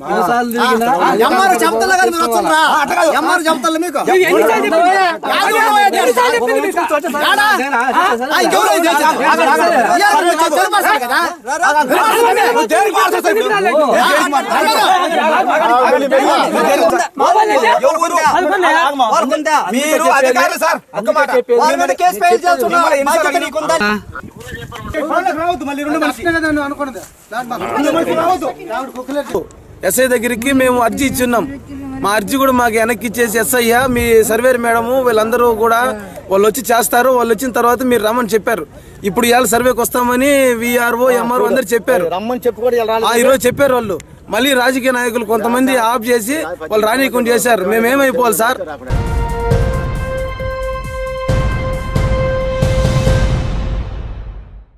MR చెప్తలే కదా మీరు వచ్చరా MR చెప్తలే మీకు మీరు అధికారులు సార్ ఒక్క మాట కేసు ఫైల్ చేస్తున్నా బాధ్యత నీకుందా ఎస్ఐ దగ్గరికి మేము అర్జీ ఇచ్చున్నాం. మా అర్జీ కూడా మాకు వెనక్కి ఇచ్చేసి ఎస్ఐ మీ సర్వేర్ మేడము వీళ్ళందరూ కూడా వాళ్ళు వచ్చి చేస్తారు, వాళ్ళు వచ్చిన తర్వాత మీరు రమ్మని చెప్పారు. ఇప్పుడు ఇవాళ సర్వేకి వస్తామని విఆర్ఓ ఎంఆర్ఓ అందరు చెప్పారు. ఈరోజు చెప్పారు వాళ్ళు. మళ్ళీ రాజకీయ నాయకులు కొంతమంది ఆఫ్ చేసి వాళ్ళు రానీయకుండా చేశారు. మేమేమైపోవాలి సార్?